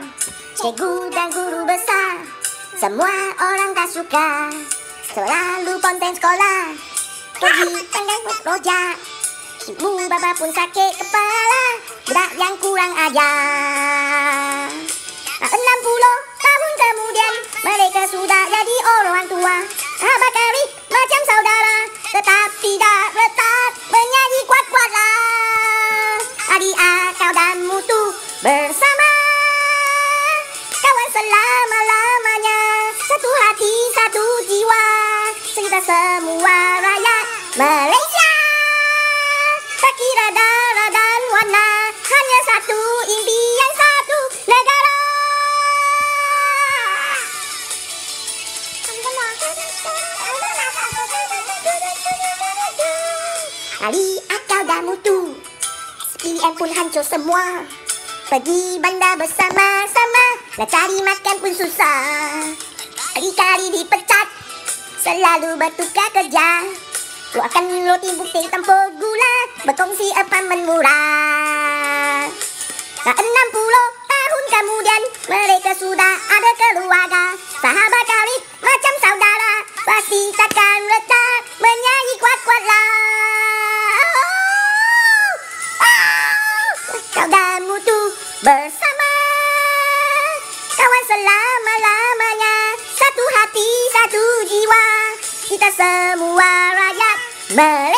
Cikgu dan guru besar, semua orang tak suka. Selalu konten sekolah, pergi pandang rojak. Ibu bapa pun sakit kepala, budak yang kurang ajar. 60 tahun kemudian, mereka sudah jadi orang tua. Sahabat karib macam saudara, tetap tidak retak, menyanyi kuat-kuatlah. Adik akal dan mutu bersama, kawan selama-lamanya, satu hati, satu jiwa. Kita semua rakyat Malaysia, tak kira darah dan warna, hanya satu impian, satu negara. Ali akal dan mutu, SPM pun hancur semua. Pergi bandar bersama-sama, nak cari makan pun susah. Kali-kali dipecat, selalu bertukar kerja. Keluarkan roti putih tanpa gula, berkongsi apartmen murah. 60 tahun kemudian, mereka sudah ada keluarga. Sahabat karib macam saudara, pasti takkan retak, menyanyi kuat-kuatlah. Kau dan mutu bersama, kawan selama-lamanya, satu hati, satu jiwa. Kita semua rakyat Malaysia.